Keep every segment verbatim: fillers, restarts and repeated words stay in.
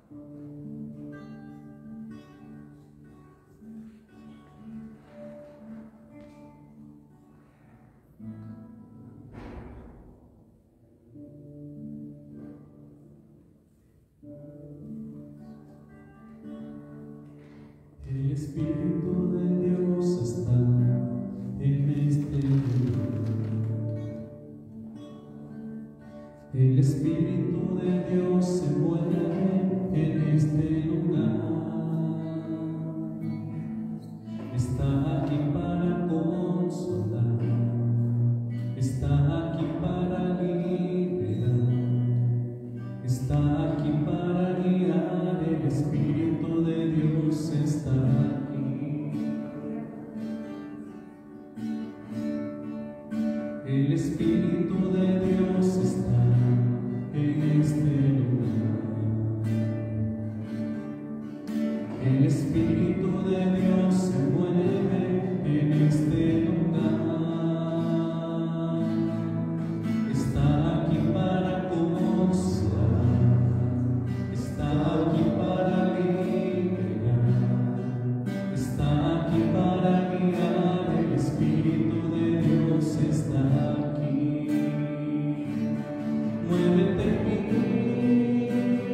El Espíritu de Dios está en este lugar. El Espíritu de Dios se mueve en este lugar. Está aquí para consolar, está aquí para liberar, está aquí para guiar. El Espíritu de Dios está aquí. El Espíritu de Dios está en este lugar. El Espíritu de Dios se mueve en este lugar. Está aquí para consolar, está aquí para liberar, está aquí para guiar. El Espíritu de Dios está aquí. Muévete en mí,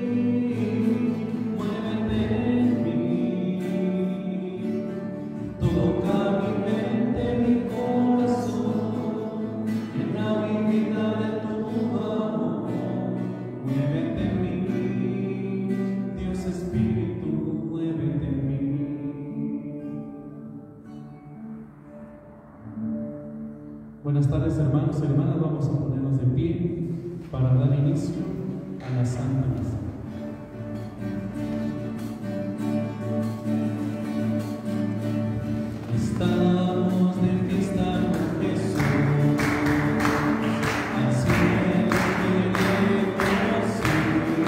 muévete en mí, toca mi mente, mi corazón, llena mi vida de tu amor. Muévete en mí, Dios Espíritu, muévete en mí. Buenas tardes, hermanos y hermanas. Vamos a ponernos de pie para dar inicio a la Santa Misa. Estamos de fiesta con Jesús, así es que conocí.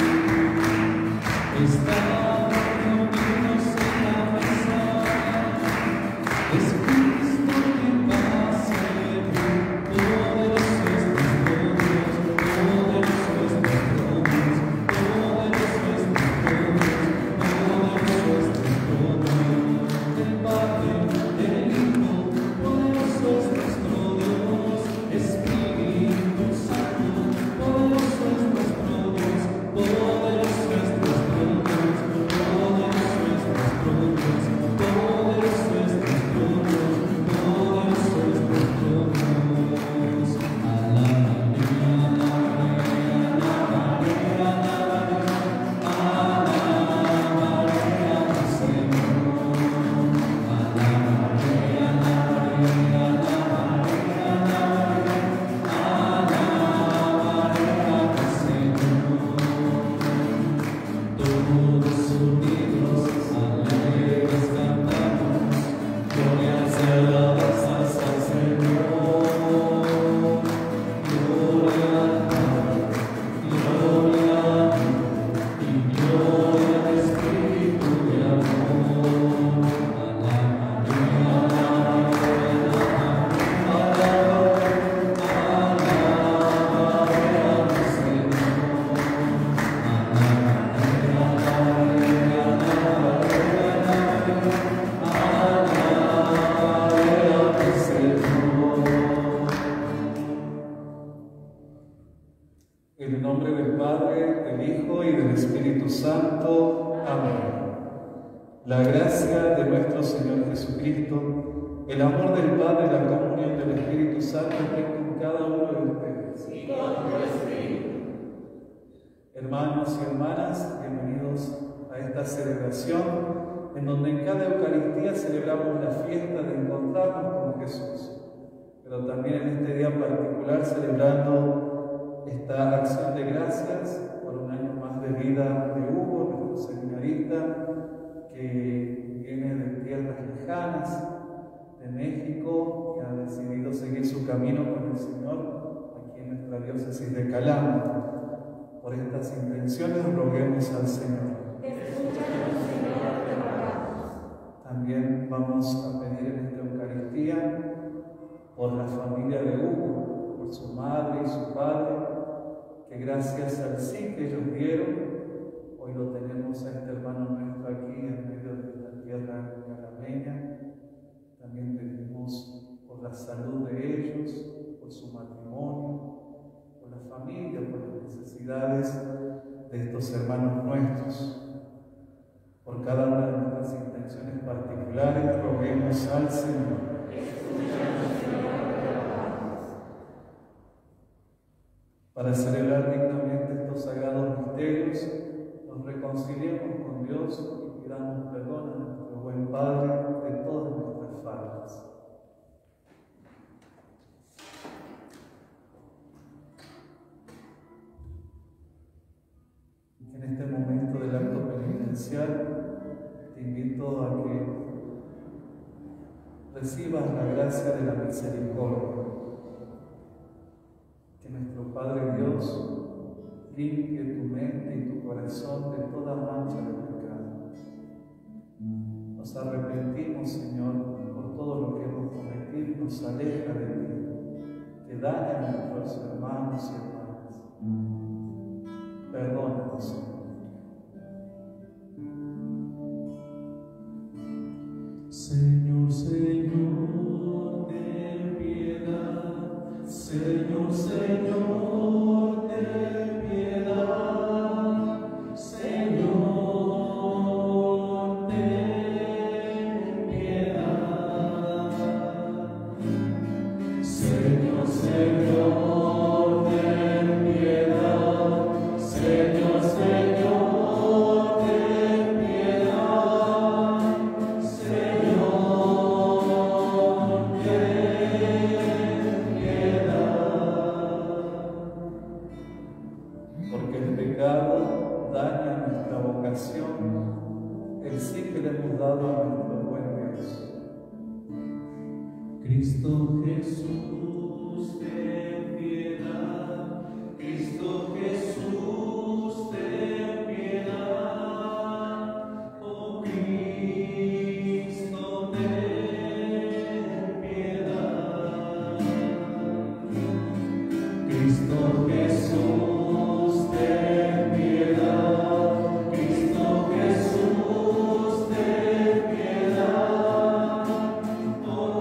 Estamos reunidos en la mesa, es Cristo quien pasa. Poderoso es nuestro Dios, poderoso es nuestro Dios, poderoso es nuestro Dios, poderoso es nuestro Dios. El Padre, el Hijo, poderoso es nuestro Dios. Espíritu Santo, poderoso es nuestro Dios, poderoso es nuestro Dios, poderoso es nuestro Dios, poderoso es nuestro Dios, poderoso es nuestro Dios. Alabaré, alabaré, alabaré, alabaré, alabaré al Señor. Alabaré, alabaré, alabaré, alabaré, alabaré al Señor. Todos unidos, alegres cantamos, glorias y alabanzas al Señor. Gloria al Padre, gloria al Hijo, y gloria al Espíritu de amor. Alabaré, alabaré, alabaré, alabaré al Señor. Alabaré, alabaré, alabaré, alabaré al Señor. En el nombre del Padre, del Hijo y del Espíritu Santo. Amén. La gracia de nuestro Señor Jesucristo, el amor del Padre y la comunión del Espíritu Santo estén con cada uno de ustedes. Hermanos y hermanas, bienvenidos a esta celebración en donde en cada Eucaristía celebramos la fiesta de encontrarnos con Jesús, pero también en este día particular celebrando esta acción de gracias por un año más de vida de Hugo, nuestro seminarista, que viene de tierras lejanas, de México, y ha decidido seguir su camino con el Señor aquí en nuestra diócesis de Calama. Por estas intenciones roguemos al Señor. Escúchanos, Señor, te rogamos. También vamos a pedir en esta Eucaristía por la familia de Hugo, por su madre y su padre, que gracias al sí que ellos dieron, hoy lo tenemos hermanos nuestros. Por cada una de nuestras intenciones particulares, roguemos al Señor. Para celebrar dignamente estos sagrados misterios, nos reconciliemos con Dios y pidamos perdón a nuestro buen Padre de todas nuestras faltas. Y en este momento del acto penitencial, te invito a que recibas la gracia de la misericordia. Que nuestro Padre Dios limpie tu mente y tu corazón de toda mancha de pecado. Nos arrepentimos, Señor, por todo lo que hemos cometido y nos aleja de ti, que daña a nuestros hermanos y hermanas. Perdónanos, Señor. Señor, Señor, ten piedad. Señor, Señor, ten piedad. Señor, ten piedad. Señor, Señor, ten piedad. Señor, Señor, ten piedad. Daña nuestra vocación, el sí que le hemos dado a nuestro buen Dios. Cristo Jesús, ten piedad. Cristo Jesús, ten piedad. Oh Cristo, ten piedad. Cristo Jesús, ten piedad. Cristo Jesús, ten piedad. Oh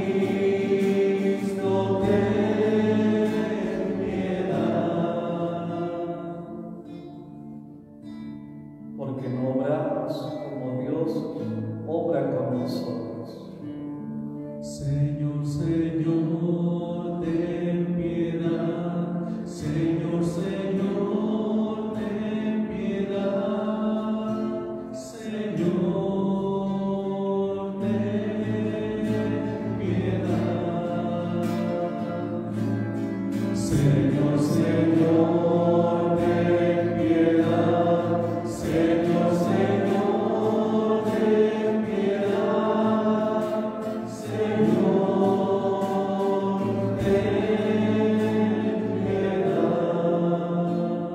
Cristo, ten piedad. Porque no obramos como Dios obra con nosotros. Señor, Señor, ten piedad. Señor, Señor, ten piedad. Señor, ten piedad. Señor, Señor, ten piedad. Señor, Señor, ten piedad. Señor, ten piedad.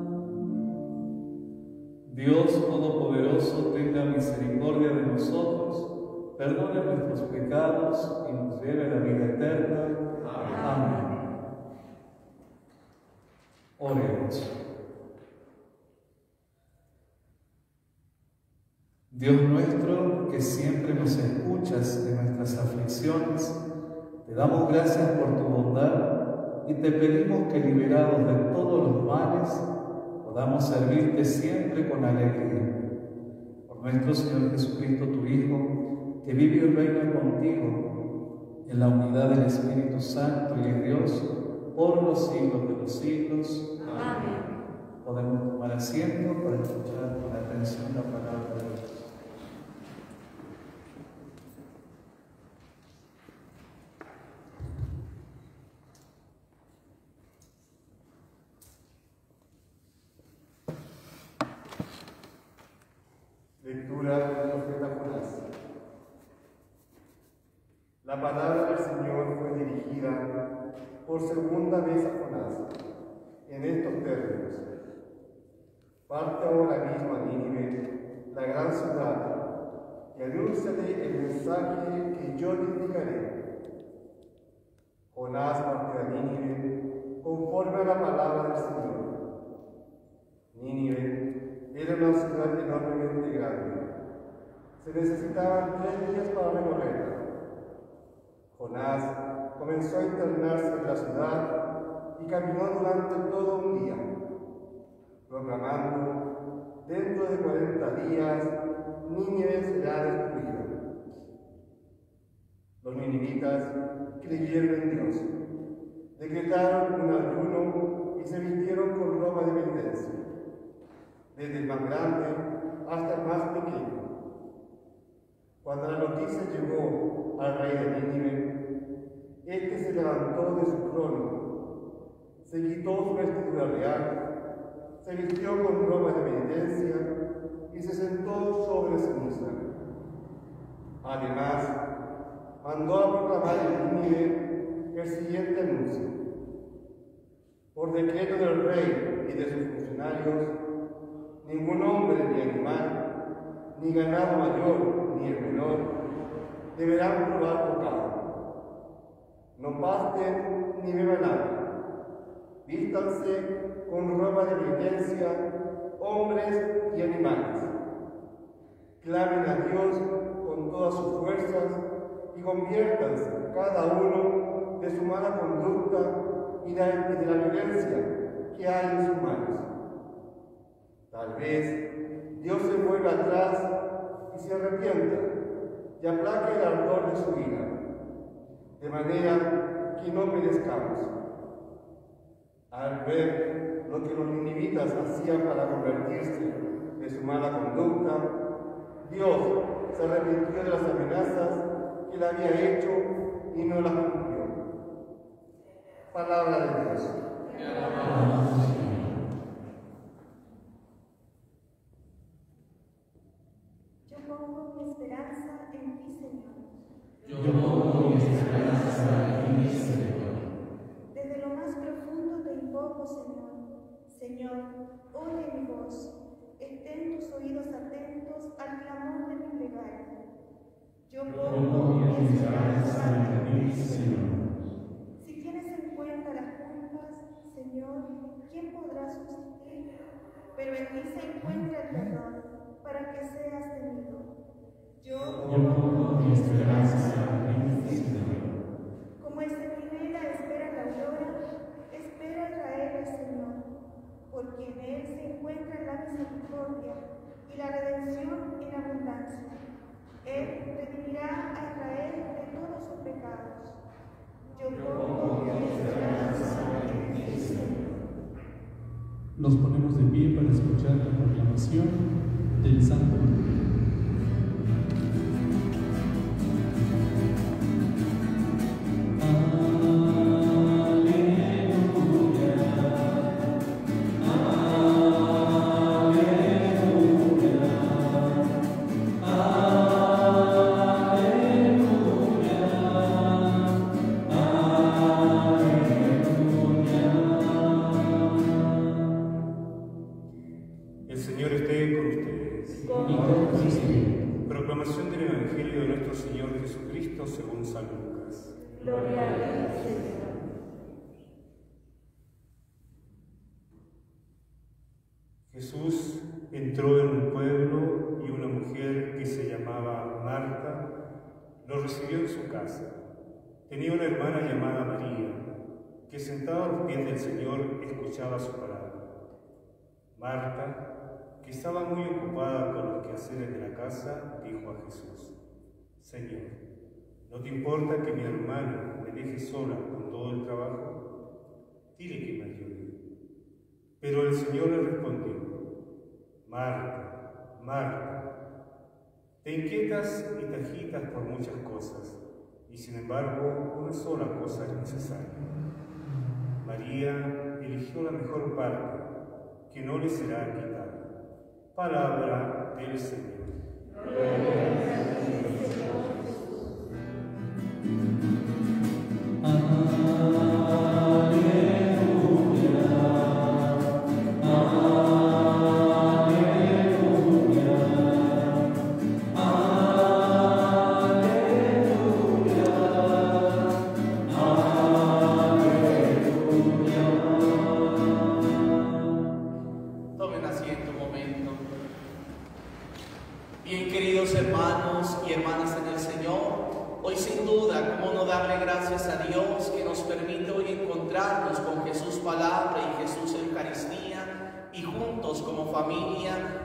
Dios Todopoderoso, tenga misericordia de nosotros, perdone nuestros pecados y nos lleve a la vida eterna. Amén. Oremos. Dios nuestro, que siempre nos escuchas en nuestras aflicciones, te damos gracias por tu bondad y te pedimos que, liberados de todos los males, podamos servirte siempre con alegría. Por nuestro Señor Jesucristo, tu Hijo, que vive y reina contigo en la unidad del Espíritu Santo y es Dios por los siglos de los siglos. Amén. Podemos tomar asiento para escuchar con atención la palabra de Dios. Lectura del profeta Jonás. La palabra del Señor fue dirigida por segunda vez a Jonás en estos términos: parte ahora mismo a Nínive, la gran ciudad, y anúnciale el mensaje que yo le indicaré. Jonás partió a Nínive conforme a la palabra del Señor. Nínive era una ciudad enormemente grande. Se necesitaban tres días para recorrerla. Jonás comenzó a internarse en la ciudad y caminó durante todo un día, proclamando días Nínive será destruida. Los ninivitas creyeron en Dios, decretaron un ayuno y se vistieron con ropa de penitencia, desde el más grande hasta el más pequeño. Cuando la noticia llegó al rey de Nínive, éste se levantó de su trono, se quitó su vestidura real, se vistió con ropa de penitencia y se sentó sobre ceniza. Además, mandó a proclamar en Nínive el siguiente anuncio: por decreto del rey y de sus funcionarios, ningún hombre ni animal, ni ganado mayor ni el menor, deberán probar pecado. No pasten ni beban agua, vístanse con ropa de penitencia, hombres y animales. Clamen a Dios con todas sus fuerzas y conviértanse cada uno de su mala conducta y de la violencia que hay en sus manos. Tal vez Dios se vuelva atrás y se arrepienta y aplaque el ardor de su ira, de manera que no perezcamos. Al ver lo que los ninivitas hacían para convertirse de su mala conducta, Dios se arrepintió de las amenazas que le había hecho y no las cumplió. Palabra de Dios. Yo pongo mi esperanza en ti, Señor. Yo pongo mi esperanza en ti, Señor. Desde lo más profundo te invoco, Señor. Señor, oye mi voz. Estén tus oídos atentos al clamor de mi plegaria. Yo pongo mi esperanza en ti, Señor. Si tienes en cuenta las culpas, Señor, ¿quién podrá subsistir? Pero en ti se encuentra el perdón, para que seas temido. Yo pongo mi esperanza en ti, Señor. Como el centinela espera la aurora, espera Israel al Señor, porque en él se encuentra la misericordia y la redención en abundancia. Él redimirá a Israel de todos sus pecados. Yo pongo mi esperanza en ti, Señor. Nos ponemos de pie para escuchar la proclamación del Santo Evangelio. El Señor esté con ustedes. Proclamación del Evangelio de nuestro Señor Jesucristo según San Lucas. Gloria a ti, Señor. Jesús entró en un pueblo y una mujer que se llamaba Marta lo recibió en su casa. Tenía una hermana llamada María, que sentada a los pies del Señor escuchaba su palabra. Marta, que estaba muy ocupada con los quehaceres de la casa, dijo a Jesús: Señor, ¿no te importa que mi hermana me deje sola con todo el trabajo? Dile que me ayude. Pero el Señor le respondió: Marta, Marta, te inquietas y te agitas por muchas cosas, y sin embargo una sola cosa es necesaria. María eligió la mejor parte, que no le será quitada. Palabra del Señor. Tomen asiento un momento. Bien, queridos hermanos y hermanas en el Señor, hoy sin duda, cómo no darle gracias a Dios que nos permite hoy encontrarnos con Jesús Palabra y Jesús Eucaristía y juntos como familia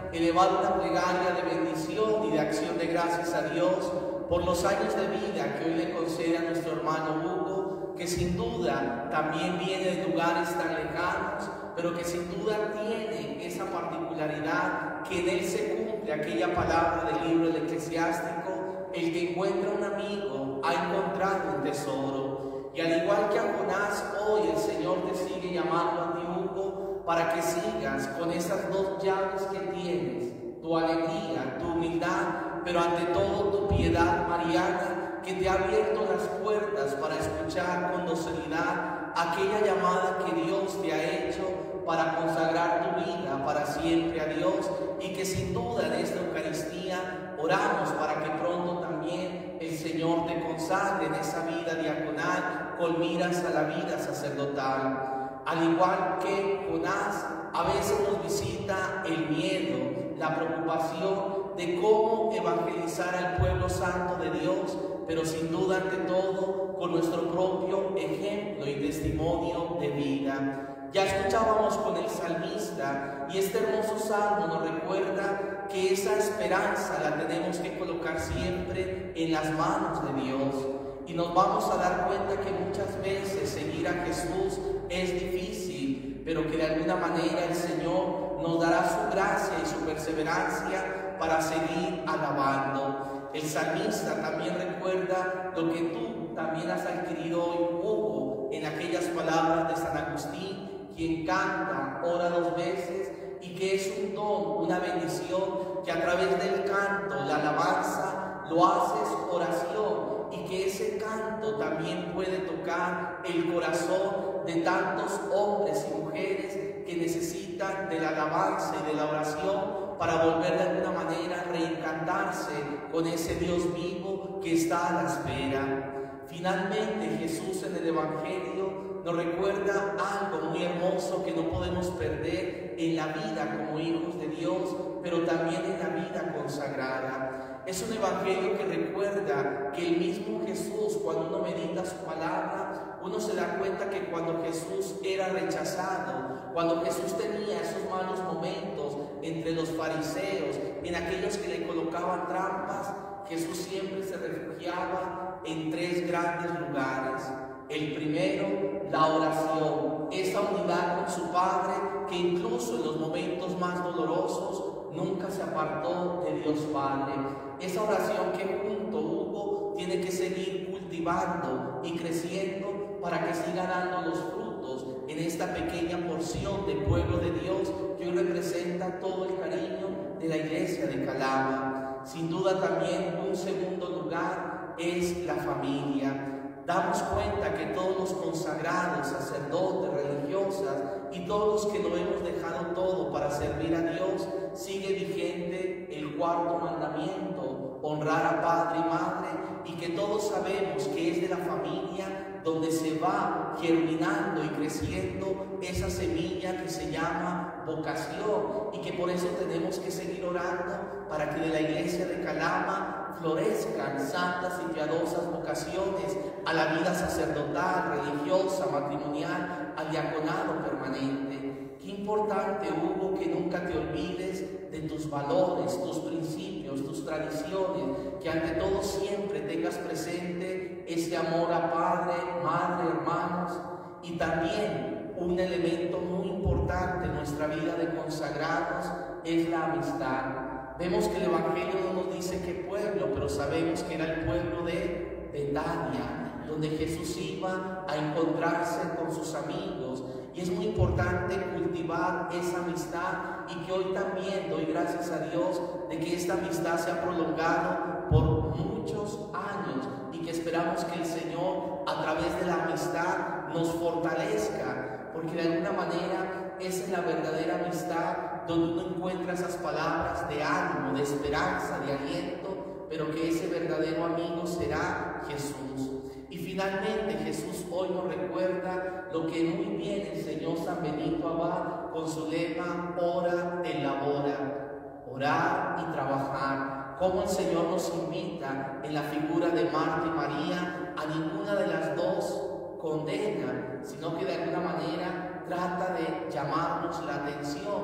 elevar una plegaria de bendición y de acción de gracias a Dios por los años de vida que hoy le concede a nuestro hermano Hugo, que sin duda también viene de lugares tan lejanos, pero que sin duda tiene esa particularidad que en él se cumple aquella palabra del libro del Eclesiástico: el que encuentra un amigo ha encontrado un tesoro. Y al igual que a Jonás, hoy el Señor te sigue llamando a ti, Hugo, para que sigas con esas dos llaves que tienes: tu alegría, tu humildad, pero ante todo tu piedad mariana, que te ha abierto las puertas para escuchar con docilidad aquella llamada que Dios te ha hecho para consagrar tu vida para siempre a Dios, y que sin duda en esta Eucaristía oramos para que pronto también el Señor te consagre en esa vida diaconal con miras a la vida sacerdotal. Al igual que Jonás, a veces nos visita el miedo, la preocupación de cómo evangelizar al pueblo santo de Dios, pero sin duda ante todo con nuestro propio ejemplo y testimonio de vida. Ya escuchábamos con el salmista, y este hermoso salmo nos recuerda que esa esperanza la tenemos que colocar siempre en las manos de Dios. Y nos vamos a dar cuenta que muchas veces seguir a Jesús es difícil, pero que de alguna manera el Señor nos dará su gracia y su perseverancia para seguir alabando. El salmista también recuerda lo que tú también has adquirido hoy, Hugo, en aquellas palabras de San Agustín: quien canta, ora dos veces, y que es un don, una bendición, que a través del canto, la alabanza, lo haces oración, y que ese canto también puede tocar el corazón de tantos hombres y mujeres que necesitan de la alabanza y de la oración para volver de alguna manera a reencantarse con ese Dios vivo que está a la espera. Finalmente, Jesús en el Evangelio nos recuerda algo muy hermoso que no podemos perder en la vida como hijos de Dios, pero también en la vida consagrada. Es un evangelio que recuerda que el mismo Jesús, cuando uno medita su palabra, uno se da cuenta que cuando Jesús era rechazado, cuando Jesús tenía esos malos momentos entre los fariseos, en aquellos que le colocaban trampas, Jesús siempre se refugiaba en tres grandes lugares. El primero, la oración, esa unidad con su Padre que incluso en los momentos más dolorosos nunca se apartó de Dios Padre. Esa oración que junto Hugo tiene que seguir cultivando y creciendo para que siga dando los frutos en esta pequeña porción del pueblo de Dios que hoy representa todo el cariño de la iglesia de Calama. Sin duda también un segundo lugar es la familia. Damos cuenta que todos los consagrados, sacerdotes, religiosas y todos los que lo hemos dejado todo para servir a Dios, sigue vigente el cuarto mandamiento: honrar a padre y madre, y que todos sabemos que es de la familia donde se va germinando y creciendo esa semilla que se llama vocación, y que por eso tenemos que seguir orando para que de la iglesia de Calama florezcan santas y piadosas vocaciones a la vida sacerdotal, religiosa, matrimonial, al diaconado permanente. Qué importante, Hugo, que nunca te olvides de tus valores, tus principios, tus tradiciones, que ante todo siempre tengas presente ese amor a padre, madre, hermanos, y también un elemento muy importante en nuestra vida de consagrados es la amistad. Vemos que el Evangelio no nos dice qué pueblo, pero sabemos que era el pueblo de Betania, donde Jesús iba a encontrarse con sus amigos. Y es muy importante cultivar esa amistad, y que hoy también doy gracias a Dios de que esta amistad se ha prolongado por muchos años, y que esperamos que el Señor a través de la amistad nos fortalezca, porque de alguna manera esa es la verdadera amistad, donde uno encuentra esas palabras de ánimo, de esperanza, de aliento, pero que ese verdadero amigo será Jesús. Y finalmente Jesús hoy nos recuerda lo que muy bien enseñó San Benito Abad con su lema: ora et labora, orar y trabajar. Cómo el Señor nos invita en la figura de Marta y María, a ninguna de las dos condena, sino que de alguna manera trata de llamarnos la atención.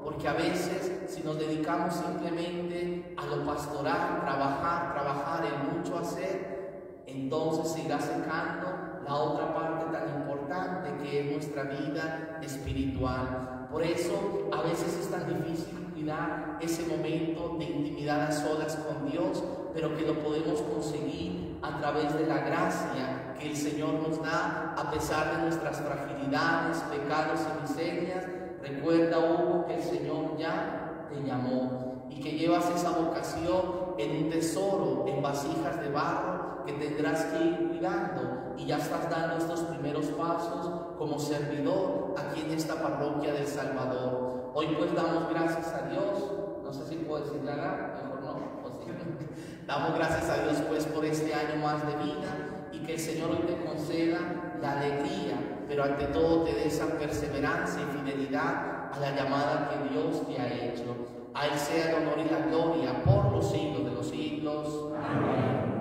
porque a veces si nos dedicamos simplemente a lo pastoral, trabajar, trabajar, el mucho hacer, entonces se irá secando la otra parte tan importante que es nuestra vida espiritual. Por eso a veces es tan difícil cuidar ese momento de intimidad a solas con Dios, pero que lo podemos conseguir a través de la gracia que el Señor nos da a pesar de nuestras fragilidades, pecados y miserias. Recuerda, Hugo, que el Señor ya te llamó y que llevas esa vocación en un tesoro, en vasijas de barro que tendrás que ir cuidando, y ya estás dando estos primeros pasos como servidor aquí en esta parroquia del Salvador. Hoy pues damos gracias a Dios, no sé si puedo decir nada, mejor no, o sí. Damos gracias a Dios pues por este año más de vida, y que el Señor hoy te conceda la alegría, pero ante todo te dé esa perseverancia y fidelidad a la llamada que Dios te ha hecho. A Él sea el honor y la gloria por los siglos de los siglos. Amén.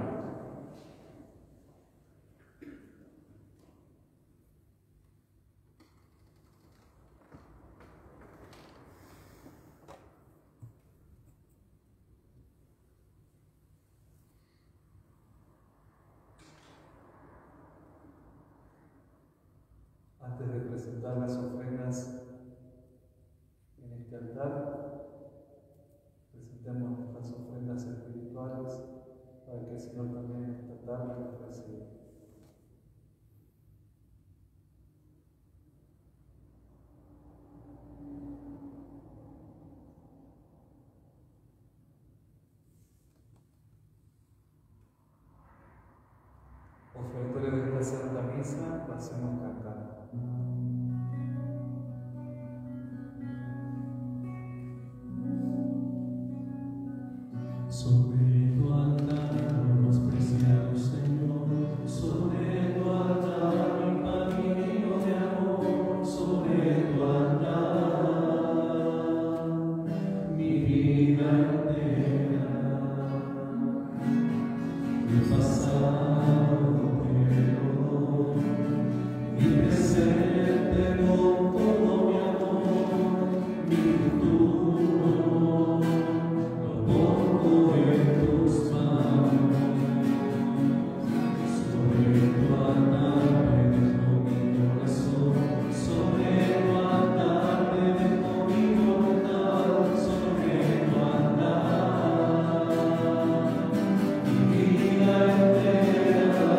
Antes de presentar las ofrendas en este altar, presentemos nuestras ofrendas espirituales para que el Señor también esta tarde las reciba. Ofertorio de esta Santa Misa, lo hacemos cantar. Sobre tu altar, los preciados Señor, sobre tu altar, mi camino de amor, sobre tu altar, mi vida entera, mi pasado te lo doy, mi presente con todo mi amor, mi futuro lo pongo en tus manos. Sobre tu altar me dejo mi corazón, sobre tu altar me dejo mi voluntad, sobre tu altar mi vida entera.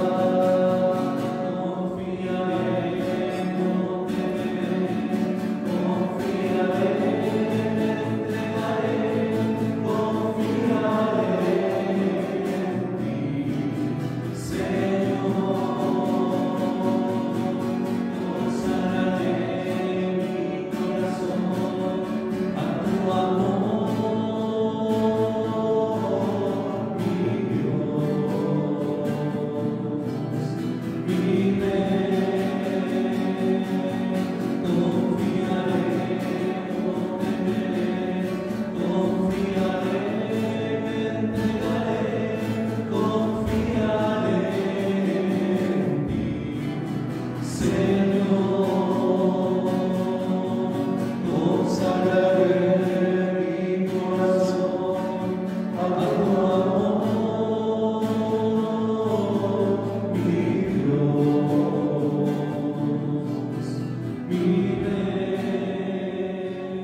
Confiaré, no temeré, confiaré, me entregaré, confiaré en ti, Señor. Consagraré mi corazón a tu amor, mi Dios, mi Rey. Confiaré, no temeré, confiaré, me entregaré, confiaré en ti, Señor. Consagraré mi corazón a tu amor, mi Dios, mi Rey.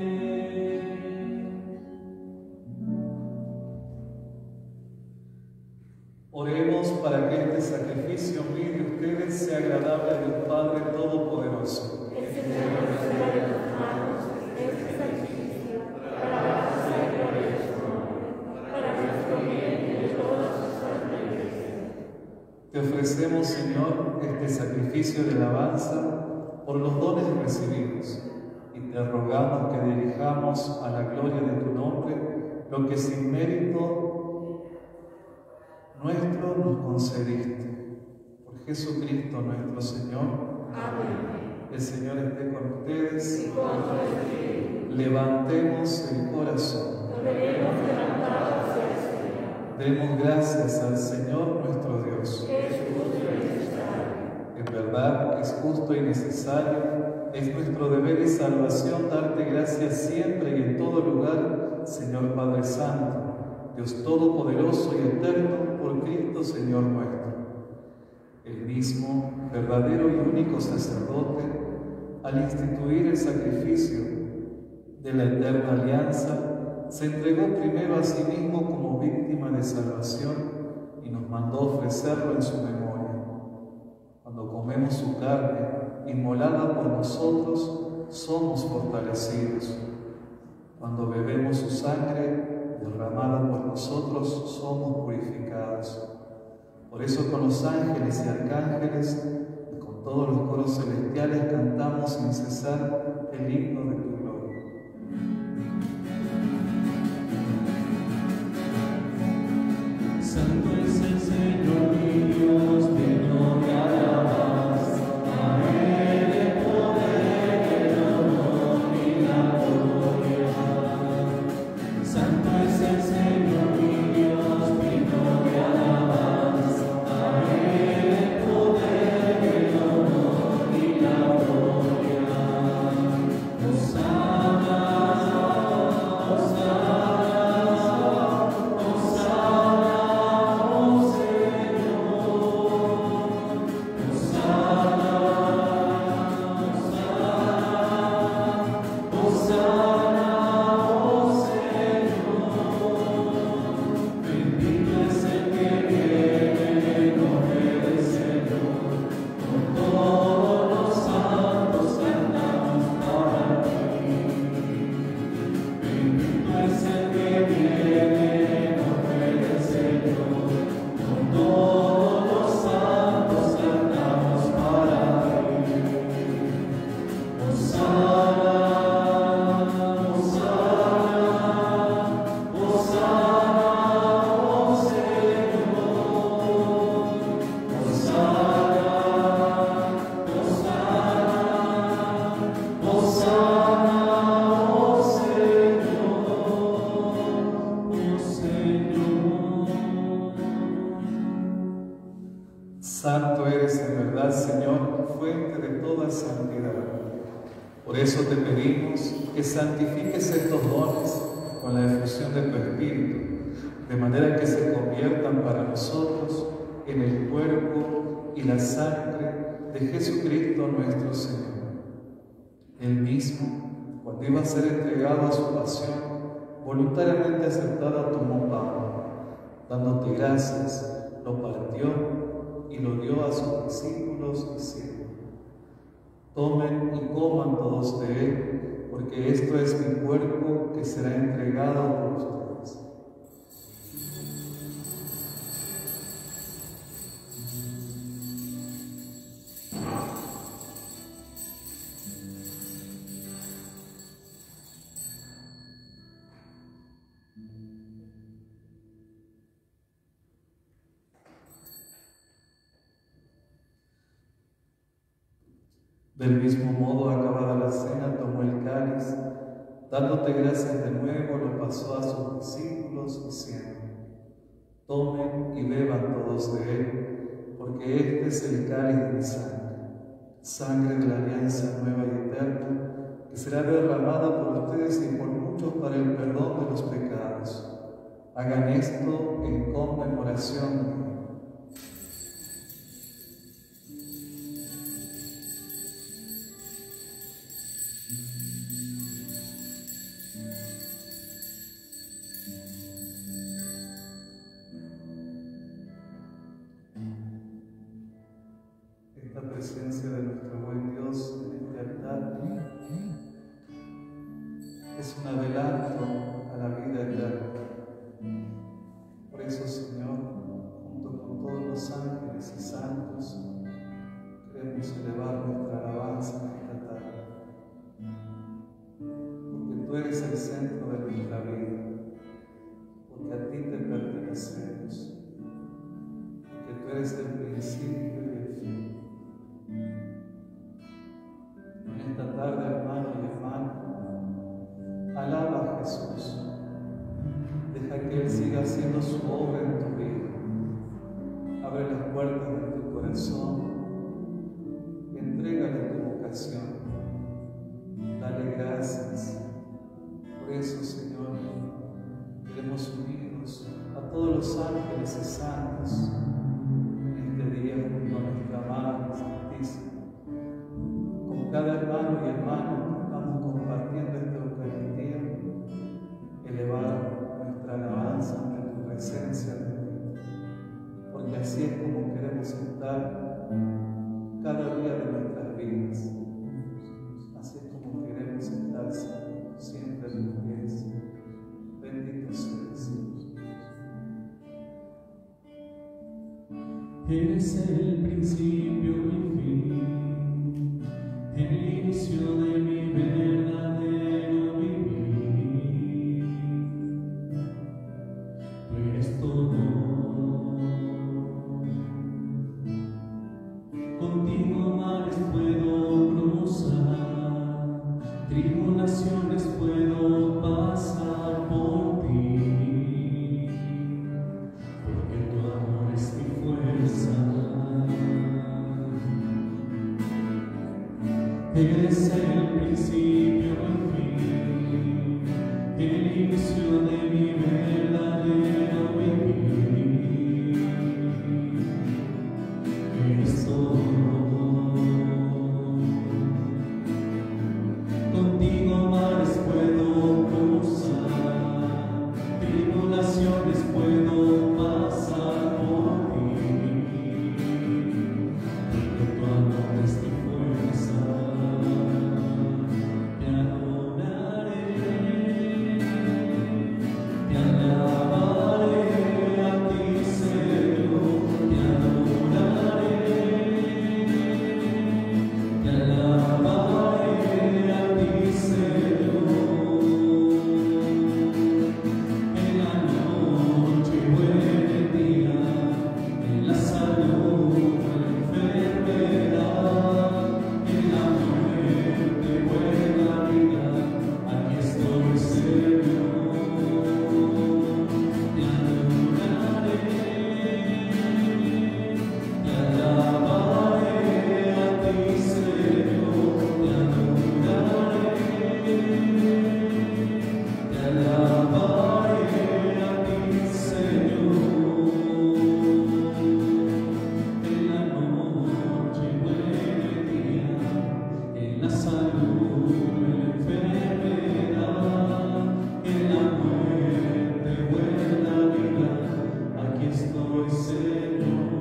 Oremos para que este sacrificio mío de ustedes sea agradable a Dios Padre Todopoderoso. El Señor recibirá de tus manos este sacrificio para la alabanza y gloria de su nombre, para nuestro bien y de todos sus santos. Te ofrecemos, Señor, este sacrificio de alabanza por los dones recibidos, y te rogamos que dirijamos a la gloria de tu nombre lo que sin mérito nuestro nos concediste. Por Jesucristo nuestro Señor. Amén. El Señor esté con ustedes. Y con tu espíritu. Levantemos el corazón. Lo tenemos levantado hacia el Señor. Demos gracias al Señor nuestro Dios. Que es justo y necesario. En verdad es justo y necesario Es nuestro deber y salvación darte gracias siempre y en todo lugar, Señor Padre Santo, Dios Todopoderoso y Eterno, por Cristo Señor nuestro. El mismo, verdadero y único sacerdote, al instituir el sacrificio de la eterna alianza, se entregó primero a sí mismo como víctima de salvación y nos mandó ofrecerlo en su memoria. Cuando comemos su carne, inmolada por nosotros, somos fortalecidos. Cuando bebemos su sangre, derramada por nosotros, somos purificados. Por eso con los ángeles y arcángeles y con todos los coros celestiales cantamos sin cesar el himno de tu gloria. Santo es el Señor mi Dios, digno de alabanza. A Él el poder, el honor y la gloria. Santo es el Señor mi Dios, digno de alabanza. A Él el poder, el honor y la gloria. Hosana, Hosana, Hosana. Santo eres en verdad, Señor, fuente de toda santidad. Por eso te pedimos que santifiques estos dones con la efusión de tu Espíritu, de manera que se conviertan para nosotros en el cuerpo y la sangre de Jesucristo nuestro Señor. Él mismo, cuando iba a ser entregado a su pasión, voluntariamente aceptada tomó pan, dándote gracias, lo partió y lo dio a sus discípulos diciendo: tomen y coman todos de él, porque esto es mi cuerpo que será entregado por ustedes. Del mismo modo, acabada la cena, tomó el cáliz, dándote gracias de nuevo, lo pasó a sus discípulos, diciendo: tomen y beban todos de él, porque este es el cáliz de mi sangre, sangre de la alianza nueva y eterna, que será derramada por ustedes y por muchos para el perdón de los pecados. Hagan esto en conmemoración de mí. La presencia de nuestro buen Dios en este altar es un adelanto a la vida eterna. Por eso, Señor, junto con todos los ángeles y santos, queremos elevar nuestra alabanza en esta tarde, porque tú eres el centro de nuestra vida, porque a ti te pertenecemos, porque tú eres el principio y el fin. En esta tarde, hermano y hermana, alaba a Jesús. Deja que Él siga haciendo su obra en tu vida. Abre las puertas de tu corazón. Entrégale tu vocación. estemos unidos a todos los ángeles y santos en este día junto a nuestra Madre Santísima, con cada hermano y hermana que estamos compartiendo esta Eucaristía, elevar nuestra alabanza ante tu presencia, porque así es como queremos estar cada día de nuestras vidas. Así es como queremos estar siempre a tus pies. Bendito seas. Eres el principio y fin, el inicio de mi verdadero vivir. Tú eres todo. Contigo mares puedo cruzar, tribulaciones puedo pasar por ti, porque tu amor es mi fuerza. Eres el principio y fin, el inicio de mi verdadero vivir. Eres todo. Contigo mares puedo cruzar, tribulaciones puedo pasar por ti, porque tu amor es mi fuerza. Te adoraré, te alabaré a ti, Señor, te adoraré, te alabaré a ti, Señor. En la noche o en el día, en la salud o en la enfermedad, en la muerte o en la vida, aquí estoy, Señor. Te adoraré, te alabaré a ti, Señor, te adoraré, te alabaré a ti, Señor. En la noche o en el día, en la salud o en la enfermedad, en la muerte o en la vida, aquí estoy, Señor,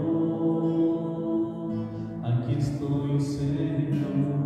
aquí estoy, Señor.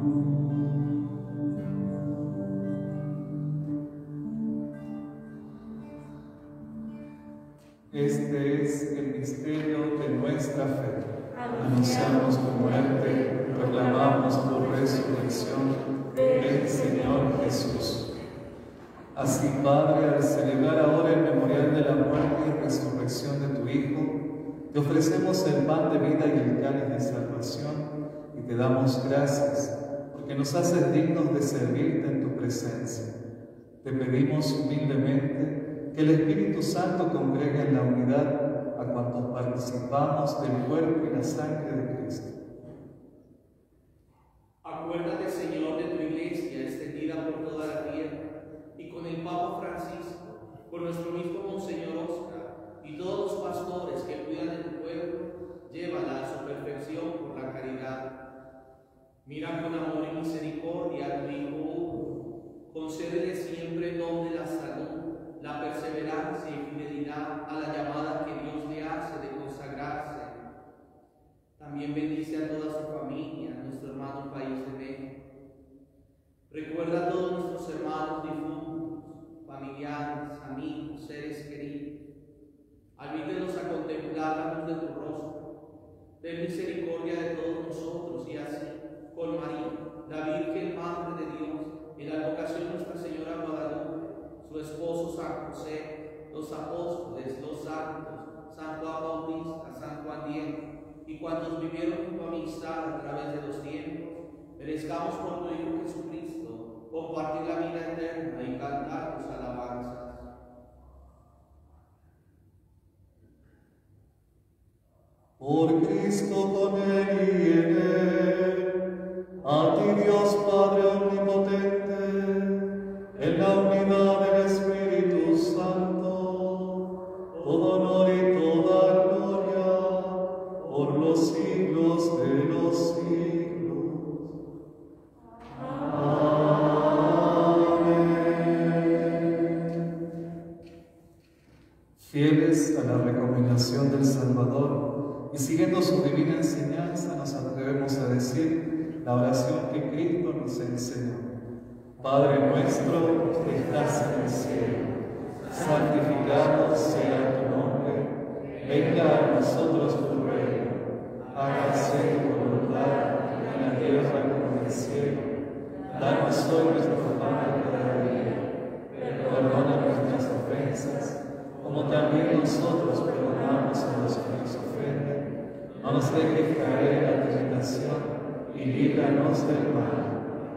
Este es el misterio de nuestra fe. Anunciamos tu muerte, proclamamos tu resurrección. Ven, Señor Jesús. Así, Padre, al celebrar ahora el memorial de la muerte y resurrección de tu Hijo, te ofrecemos el pan de vida y el cáliz de salvación, y te damos gracias, porque nos haces dignos de servirte en tu presencia. Te pedimos humildemente que el Espíritu Santo congregue en la unidad a cuantos participamos del cuerpo y la sangre de Cristo. Acuérdate, Señor, de tu iglesia extendida por toda la tierra, y con el Papa Francisco, con nuestro obispo Monseñor Oscar, y todos los pastores que cuidan de tu pueblo, llévala a su perfección por la caridad. Mira con amor y misericordia a tu Hijo Hugo, concédele siempre el don de la salud, la perseverancia y fidelidad a la llamada que Dios le hace de consagrarse. También bendice a toda su familia, a nuestro hermano país de México. Recuerda a todos nuestros hermanos difuntos, familiares, amigos, seres queridos. Admítelos a contemplar la luz de tu rostro. Ten misericordia de todos nosotros y así, con María, la Virgen Madre de Dios, en la advocación Nuestra Señora Guadalupe, su esposo San José, los apóstoles, los santos, San Juan Bautista, San Juan Diego, y cuantos vivieron en tu amistad a través de los tiempos, merezcamos por tu Hijo Jesucristo compartir la vida eterna y cantar tus alabanzas. Por Cristo, con Él y en Él, a ti Dios Padre Omnipotente, en la unidad del Espíritu Santo, Fieles a la recomendación del Salvador y siguiendo su divina enseñanza, nos atrevemos a decir la oración que Cristo nos enseñó. Padre nuestro que estás en el cielo, santificado sea tu nombre, venga a nosotros tu reino, hágase tu voluntad en la tierra como en el cielo. Danos hoy nuestro pan de cada día, perdona nuestras ofensas, como también nosotros perdonamos a los que nos ofenden. No nos dejes caer en la tentación y líbranos del mal.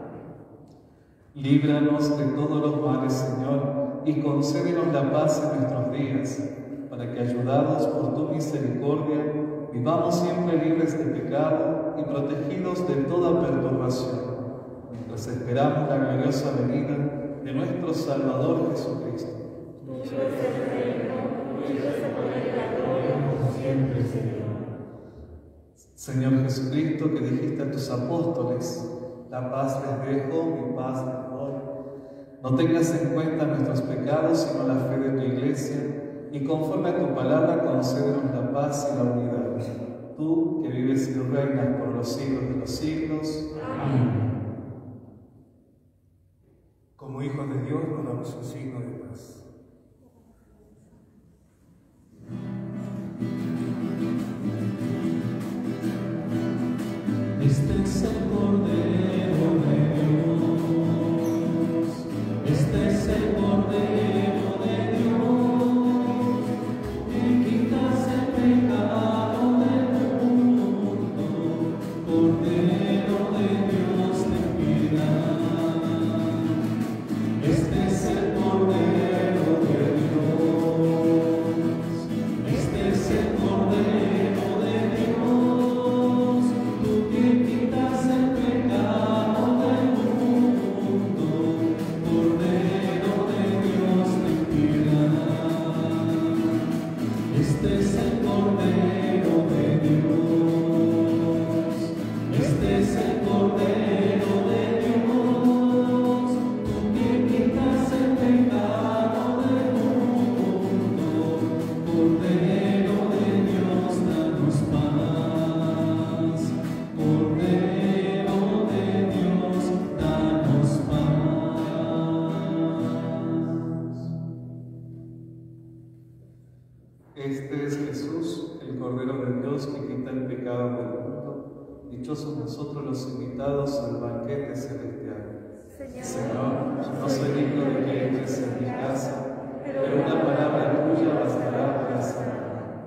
Líbranos de todos los males, Señor, y concédenos la paz en nuestros días, para que, ayudados por tu misericordia, vivamos siempre libres de pecado y protegidos de toda perturbación, mientras esperamos la gloriosa venida de nuestro Salvador Jesucristo. Tuyo es el reino, tuyo es el poder y la gloria por siempre, Señor. Señor Jesucristo, que dijiste a tus apóstoles: la paz les dejo, mi paz les doy. No tengas en cuenta nuestros pecados, sino la fe de tu Iglesia, y conforme a tu palabra concédenos la paz y la unidad. Tú, que vives y reinas por los siglos de los siglos. Amén. Como hijos de Dios nos damos un signo de paz. Este es el Cordero de Dios, este es el Cordero de Dios, que quitas el pecado del mundo. Cordero de Dios, ten piedad. Este es el Cordero de Dios, este es el Cordero de Dios, tú que quitas el pecado del mundo. Cordero de Dios, ten piedad. Este es el Cordero de Dios, este es el Cordero de Dios, tú que quitas el pecado del mundo. Cordero de Dios, danos paz. Cordero de Dios, danos paz. Este es Jesús, el Cordero de Dios que quita el pecado del mundo. Dichosos nosotros los invitados al banquete celestial. Señor, no soy digno de que entres en mi casa, pero una palabra tuya bastará para sanarme.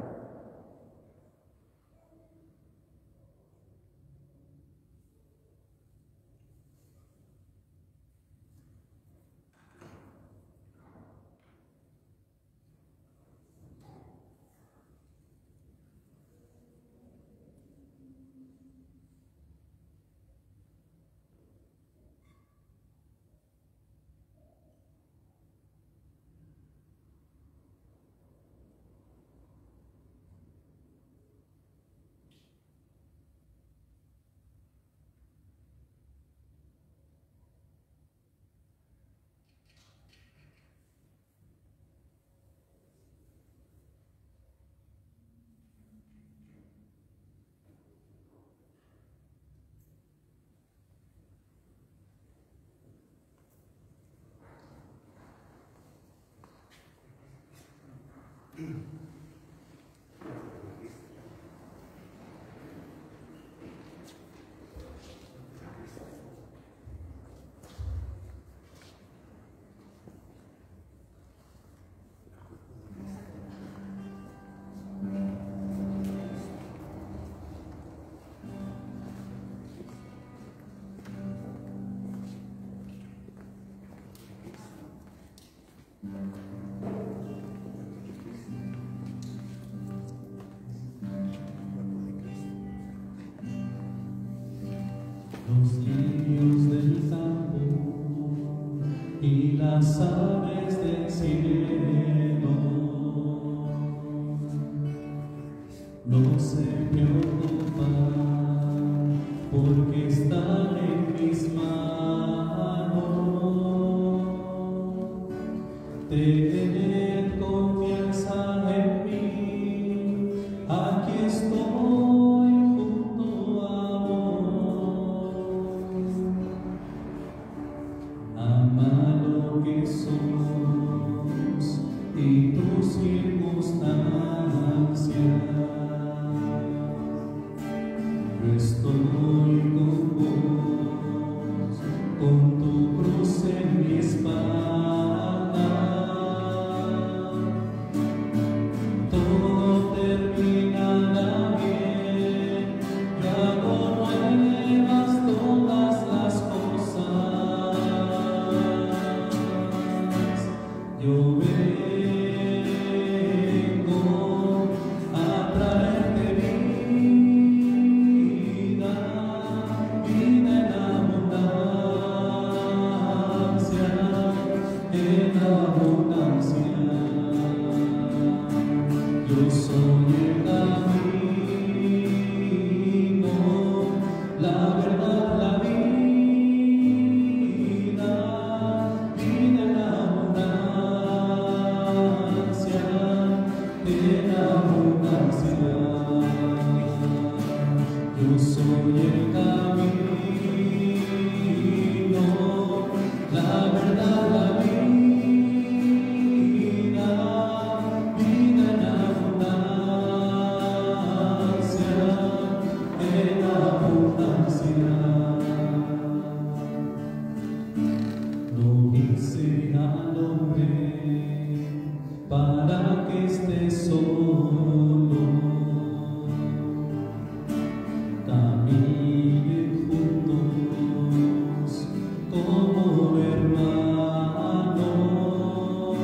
Los lirios del campo y las aves del cielo no se preocupan porque están en mis manos. Tened confianza Yo soy el camino, la verdad, la vida, vida en abundancia, en abundancia. Yo soy el camino, la verdad, la vida, vida en abundancia, en abundancia. No hice al hombre para que esté solo, caminen juntos como hermanos,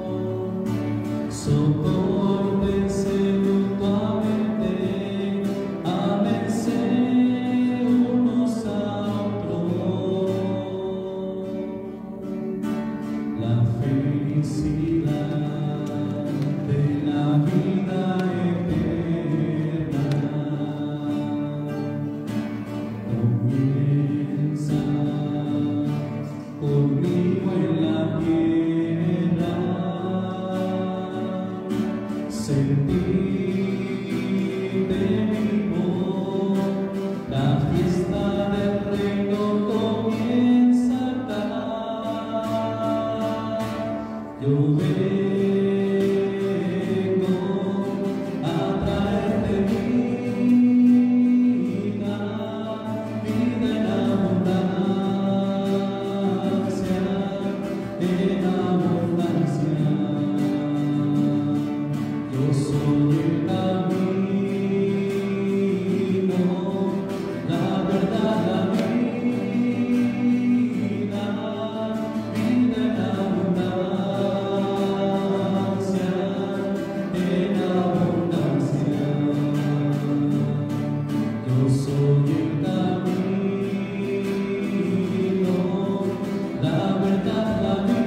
sopórtense mutuamente, ámense unos a otros. La felicidad de la vida eterna comienza conmigo en la tierra. Sentir de mi voz, la fiesta del reino comienza acá. Yo vengo a traerte vida, vida en abundancia, en abundancia. Yo soy el camino, la verdad, la vida, vida en abundancia, en abundancia. Yo soy el camino, la verdad, la vida,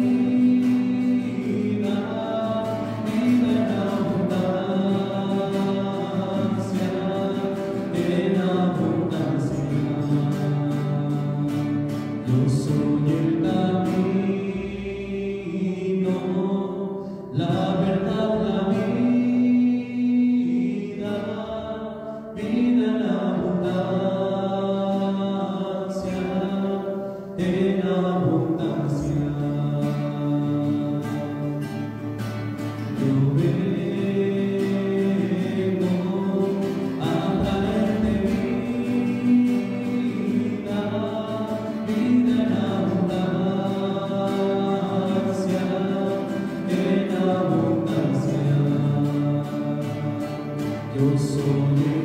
vida en abundancia, en abundancia. Yo soy el camino, la verdad, la vida, vida en abundancia, en abundancia. Yo vengo a traerte vida, vida en abundancia, en abundancia. Yo soy el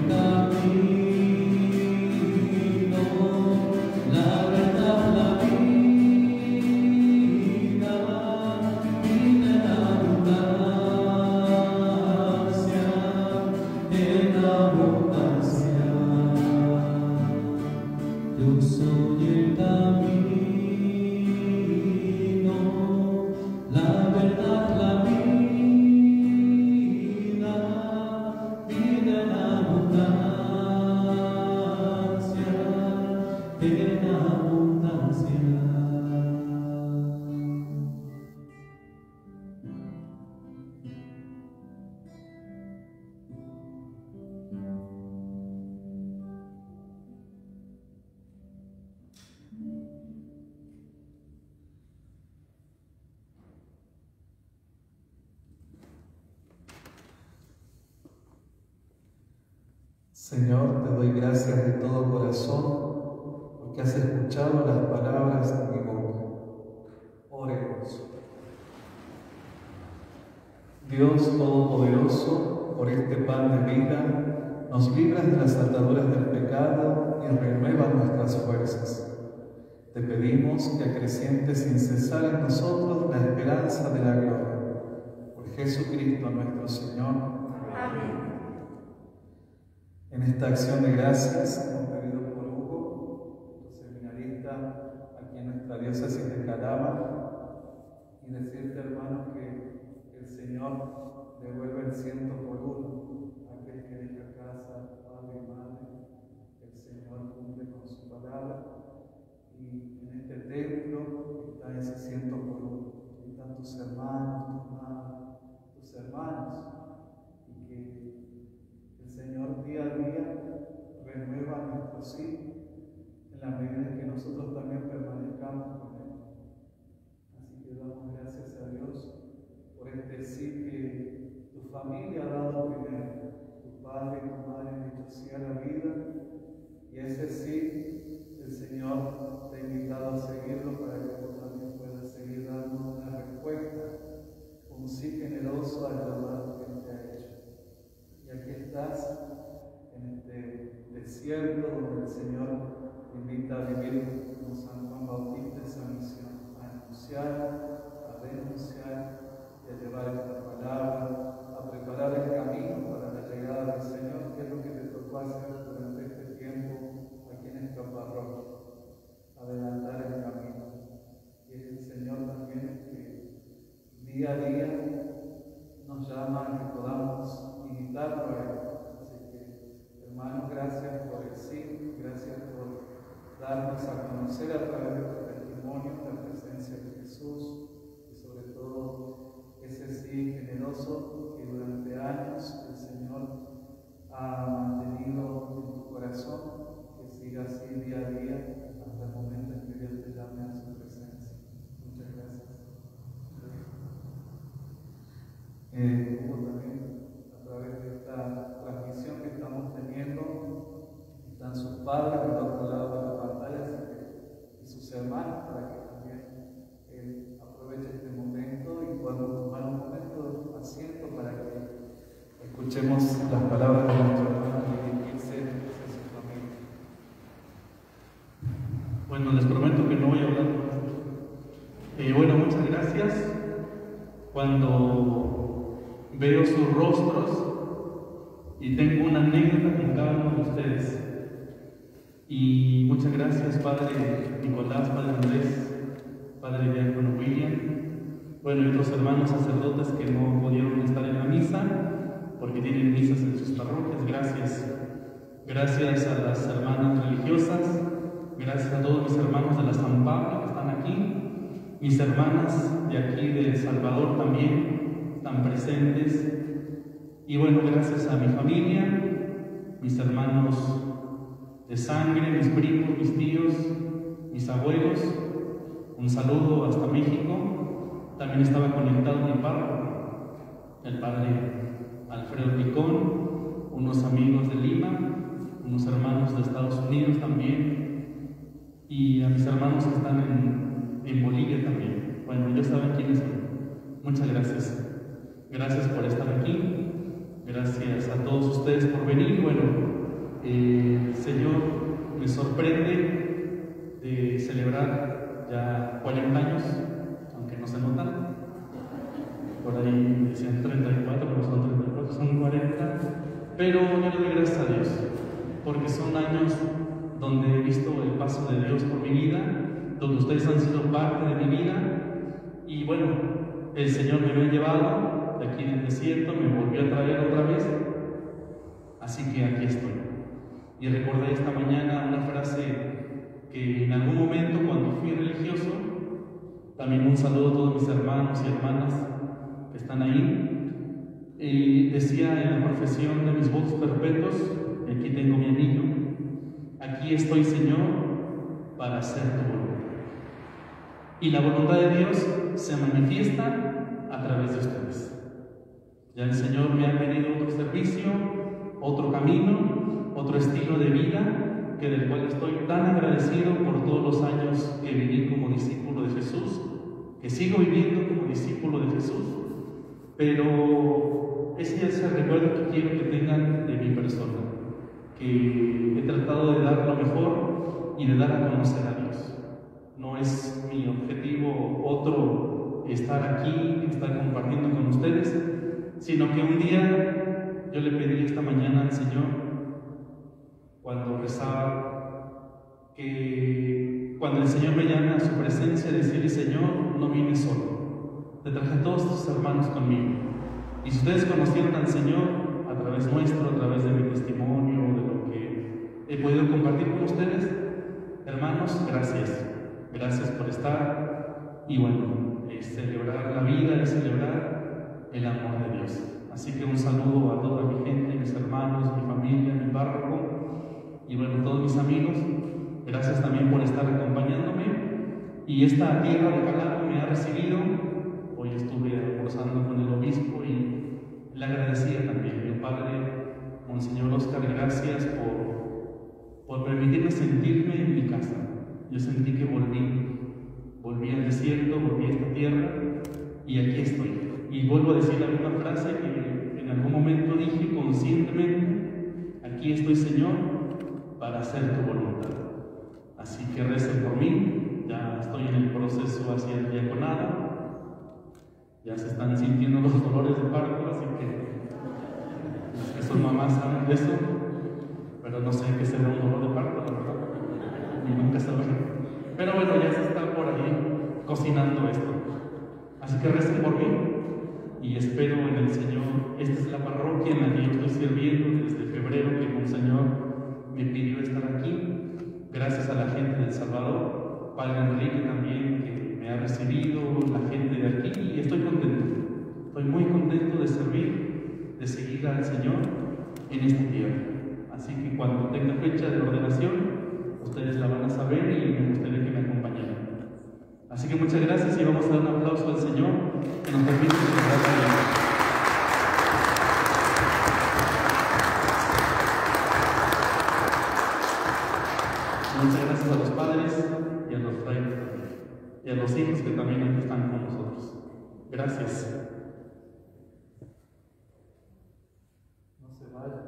camino, la verdad, la vida, vida en abundancia, en abundancia. Yo soy el camino, la verdad, la vida, vida en abundancia, en abundancia. Señor, te doy gracias de todo corazón porque has escuchado las palabras de mi boca. Oremos. Dios Todopoderoso, por este pan de vida, nos libras de las ataduras del pecado y renuevas nuestras fuerzas. Te pedimos que acrecientes sin cesar en nosotros la esperanza de la gloria. Por Jesucristo nuestro Señor. Amén. En esta acción de gracias hemos pedido por Hugo, nuestro seminarista aquí en nuestra diócesis de Calama, y decirte, hermano, que el Señor devuelve el ciento por uno a aquel que deja casa, padre y madre. El Señor cumple con su palabra y en este templo está ese ciento por uno. Están tus hermanos, tus madres, tus hermanos, y que el Señor día a día renueva nuestro sí en la medida en que nosotros también permanezcamos con Él. Así que damos gracias a Dios por este sí que tu familia ha dado primero, tu padre y tu madre han dicho sí a la vida, y ese sí el Señor te ha invitado a seguirlo para que tú también puedas seguir dando una respuesta, un sí generoso al llamado que Él te ha hecho. Y aquí estás en este desierto donde el Señor te invita a vivir como San Juan Bautista esa misión, a anunciar, a denunciar y a llevar esta palabra, a preparar el camino para la llegada del Señor, que es lo que te tocó hacer durante este tiempo aquí en esta parroquia, adelantar el camino. Y es el Señor también que día a día nos llama a que podamos imitarlo a Él. Así que, hermanos, gracias por el sí, gracias por darnos a conocer a través de tu testimonio la presencia de Jesús y sobre todo ese sí generoso que durante años el Señor ha mantenido en tu corazón, que siga así día a día hasta el momento en que Dios te llame a su presencia. Muchas gracias. Eh, como también a través de esta transmisión que estamos teniendo, están sus padres del otro lado de la pantalla, así que, y sus hermanos, para que también él aproveche este momento y podamos tomar un momento de asiento para que escuchemos las palabras de nuestro hermano dirigirse hacia su familia. Bueno, les prometo que no voy a hablar mucho. Eh, bueno, muchas gracias. Cuando veo sus rostros y tengo una anécdota con cada uno de ustedes. Y muchas gracias, Padre Nicolás, Padre Andrés, Padre Diácono William, bueno, y otros hermanos sacerdotes que no pudieron estar en la misa porque tienen misas en sus parroquias. Gracias. Gracias a las hermanas religiosas, gracias a todos mis hermanos de la San Pablo que están aquí, mis hermanas de aquí de El Salvador también están presentes. Y bueno, gracias a mi familia, mis hermanos de sangre, mis primos, mis tíos, mis abuelos. Un saludo hasta México. También estaba conectado mi párroco, el padre Alfredo Picón, unos amigos de Lima, unos hermanos de Estados Unidos también, y a mis hermanos que están en, en Bolivia también. Bueno, ellos saben quiénes son. Muchas gracias. Gracias por estar aquí. Gracias a todos ustedes por venir. Bueno, eh, el Señor me sorprende de celebrar ya cuarenta años, aunque no se notan. Por ahí decían treinta y cuatro, pero son treinta y cuatro, son cuarenta. Pero yo le doy gracias a Dios, porque son años donde he visto el paso de Dios por mi vida, donde ustedes han sido parte de mi vida. Y bueno, el Señor me había llevado de aquí del desierto, me volvió a traer otra vez, así que aquí estoy. Y recordé esta mañana una frase que en algún momento cuando fui religioso, también un saludo a todos mis hermanos y hermanas que están ahí, y decía en la profesión de mis votos perpetuos, y aquí tengo mi anillo: aquí estoy, Señor, para hacer tu voluntad. Y la voluntad de Dios se manifiesta a través de ustedes. Ya el Señor me ha pedido otro servicio, otro camino, otro estilo de vida, que del cual estoy tan agradecido por todos los años que viví como discípulo de Jesús, que sigo viviendo como discípulo de Jesús. Pero ese es el recuerdo que quiero que tengan de mi persona, que he tratado de dar lo mejor y de dar a conocer a Dios. No es mi objetivo otro estar aquí, estar compartiendo con ustedes, sino que un día yo le pedí esta mañana al Señor, cuando rezaba, que cuando el Señor me llame a su presencia, decirle: Señor, no vine solo, te traje a todos tus hermanos conmigo, Y si ustedes conocieron al Señor a través nuestro, a través de mi testimonio, de lo que he podido compartir con ustedes, hermanos, gracias. Gracias por estar y bueno, eh, celebrar la vida y celebrar el amor de Dios. Así que un saludo a toda mi gente, mis hermanos, mi familia, mi párroco y bueno, todos mis amigos. Gracias también por estar acompañándome. Y esta tierra de Jalapa me ha recibido. Hoy estuve almorzando con el obispo y le agradecía también. Mi padre, Monseñor Oscar, gracias por, por permitirme sentirme en mi casa. Yo sentí que volví, volví al desierto, volví a esta tierra y aquí estoy. Y vuelvo a decir la misma frase que en algún momento dije conscientemente: aquí estoy, Señor, para hacer tu voluntad. Así que recen por mí. Ya estoy en el proceso hacia el diaconado. Ya se están sintiendo los dolores de parto, así que los que son mamás saben de eso, pero no sé qué será un dolor de parto, la verdad, y nunca sabré. Pero bueno, ya se está por ahí cocinando esto. Así que recen por mí y espero en el Señor. Esta es la parroquia en la que yo estoy sirviendo desde febrero, que el Señor me pidió estar aquí. Gracias a la gente de El Salvador, Padre Enrique también, que me ha recibido, la gente de aquí, y estoy contento. Estoy muy contento de servir, de seguir al Señor en esta tierra. Así que cuando tenga fecha de ordenación, ustedes la van a saber y me gustaría que me acompañaran. Así que muchas gracias y vamos a dar un aplauso al Señor que nos permite celebrar la vida. Muchas gracias a los padres y a los frailes también, y a los hijos que también aquí están con nosotros. Gracias. No se vaya.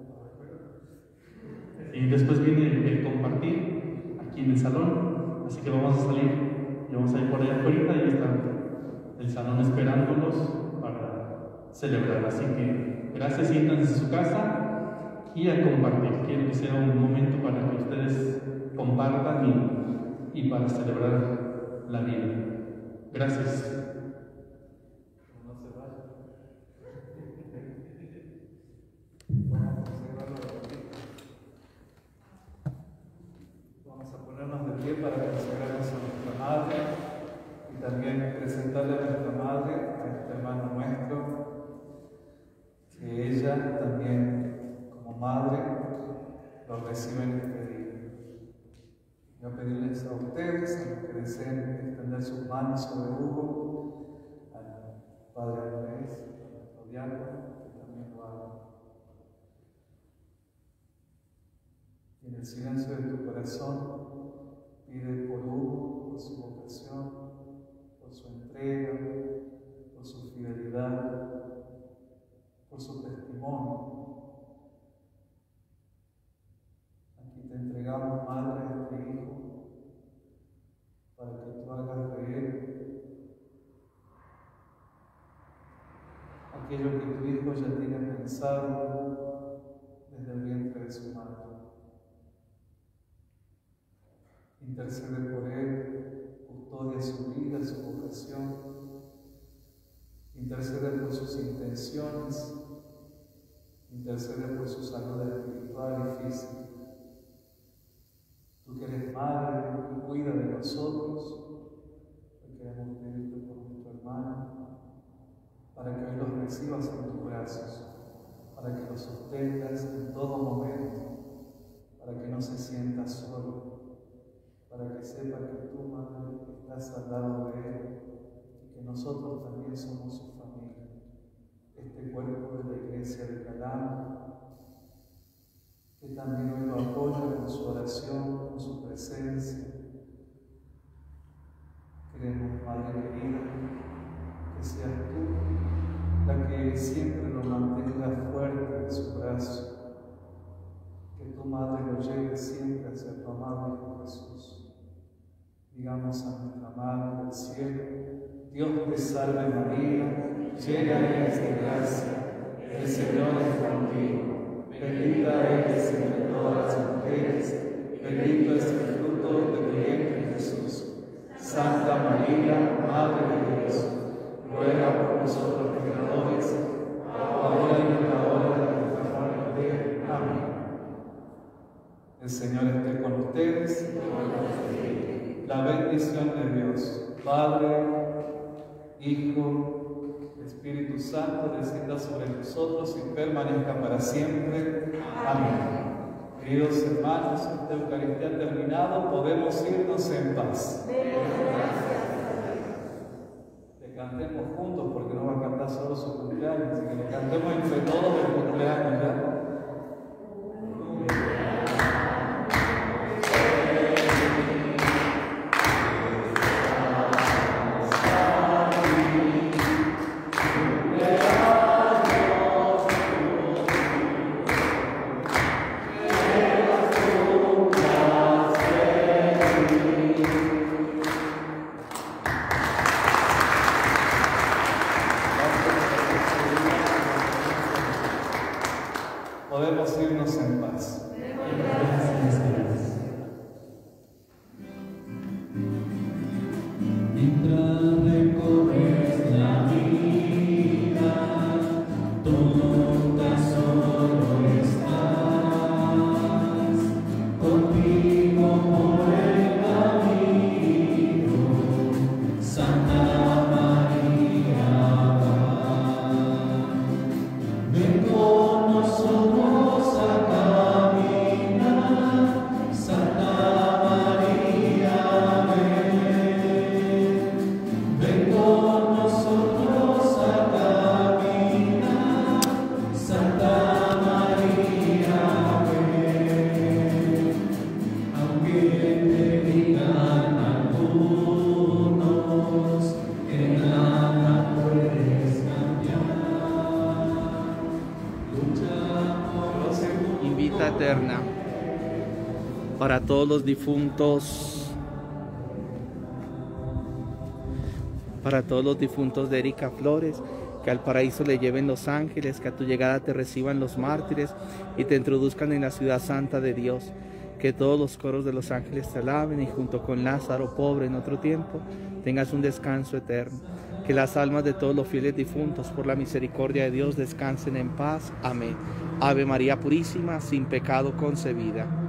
Y después viene el compartir aquí en el salón, así que vamos a salir y vamos a ir por allá afuera y está el salón esperándonos para celebrar. Así que gracias, siéntanse en su casa y a compartir. Quiero que sea un momento para que ustedes compartan y, y para celebrar la vida. Gracias. No se vaya. Vamos a ponernos de pie para consagrarnos a nuestra Madre y también presentarle a nuestra Madre, a este hermano nuestro, que ella también, como Madre, lo recibe en este día. Voy a pedirles a ustedes, a los que deseen extender sus manos sobre Hugo, al Padre Andrés, a nuestro diácono, que también lo haga. Y en el silencio de tu corazón, pide por Hugo, por su vocación, por su entrega, por su fidelidad, por su testimonio. Aquí te entregamos, Madre, a este Hijo, para que tú hagas de él aquello que tu Hijo ya tiene pensado desde el vientre de su madre. Intercede por él, custodia su vida, su vocación, intercede por sus intenciones, intercede por su salud espiritual y física. Tú que eres madre y cuida de nosotros, te queremos pedirte por nuestro hermano, para que hoy los recibas en tus brazos, para que los sostengas en todo momento, para que no se sienta solo, para que sepa que tú, Madre, estás al lado de él y que nosotros también somos su familia. Este cuerpo de la Iglesia de Calama, que también hoy lo apoya con su oración, con su presencia. Queremos, Madre querida, que seas tú la que siempre lo mantenga fuerte en su brazo, que tu Madre lo lleve siempre hacia tu amado Hijo Jesús. Digamos a nuestra Madre del cielo: Dios te salve María, llena eres de gracia, el Señor es contigo. Bendita eres entre todas las mujeres, bendito es el fruto de tu vientre Jesús. Santa María, Madre de Dios, ruega por nosotros pecadores, Padre, Hijo, Espíritu Santo, descienda sobre nosotros y permanezca para siempre. Amén. Queridos hermanos, esta Eucaristía ha terminado, podemos irnos en paz. Le cantemos juntos porque no va a cantar solo su cumpleaños, así que le cantemos entre todos el cumpleaños, ¿ya? Podemos irnos en paz. Mientras recorres la vida, tonta solo estás, contigo por el camino, Santa María va. Ven con nosotros a caminar, Santa María, ven. Ven con nosotros a caminar, Santa María, ven. Aunque te digan algunos que nada puedes cambiar, lucha por los Invita eterna para todos los difuntos, para todos los difuntos de Erika Flores, que al paraíso le lleven los ángeles, que a tu llegada te reciban los mártires y te introduzcan en la ciudad santa de Dios, que todos los coros de los ángeles te alaben y junto con Lázaro, pobre en otro tiempo, tengas un descanso eterno. Que las almas de todos los fieles difuntos, por la misericordia de Dios, descansen en paz. Amén. Ave María Purísima, sin pecado concebida.